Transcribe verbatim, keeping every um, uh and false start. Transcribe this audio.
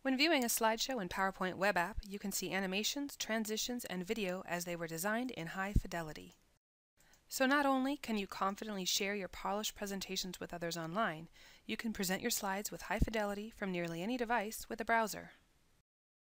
When viewing a slideshow in PowerPoint web app, you can see animations, transitions, and video as they were designed in high fidelity. So not only can you confidently share your polished presentations with others online, you can present your slides with high fidelity from nearly any device with a browser.